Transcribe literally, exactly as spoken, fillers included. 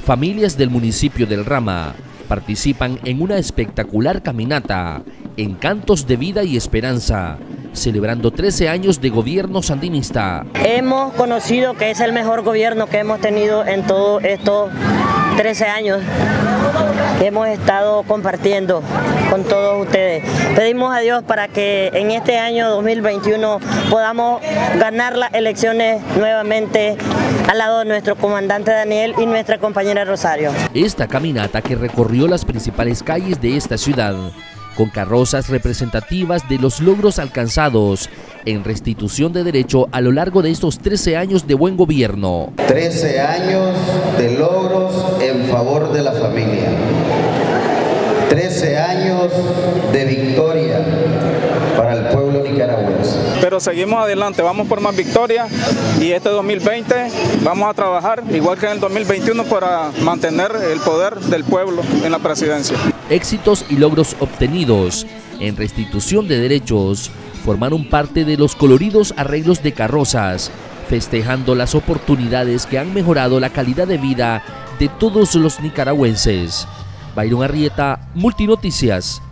Familias del municipio del Rama participan en una espectacular caminata en Cantos de Vida y Esperanza, celebrando trece años de gobierno sandinista. Hemos conocido que es el mejor gobierno que hemos tenido en todos estos trece años que hemos estado compartiendo con todos ustedes. Pedimos a Dios para que en este año dos mil veintiuno podamos ganar las elecciones nuevamente al lado de nuestro comandante Daniel y nuestra compañera Rosario. Esta caminata, que recorrió las principales calles de esta ciudad, con carrozas representativas de los logros alcanzados en restitución de derecho a lo largo de estos trece años de buen gobierno. trece años de logros en favor de la familia. trece años de victoria para el pueblo nicaragüense. Pero seguimos adelante, vamos por más victorias y este dos mil veinte vamos a trabajar igual que en el dos mil veintiuno para mantener el poder del pueblo en la presidencia. Éxitos y logros obtenidos en restitución de derechos formaron parte de los coloridos arreglos de carrozas, festejando las oportunidades que han mejorado la calidad de vida de todos los nicaragüenses. Byron Arrieta, Multinoticias.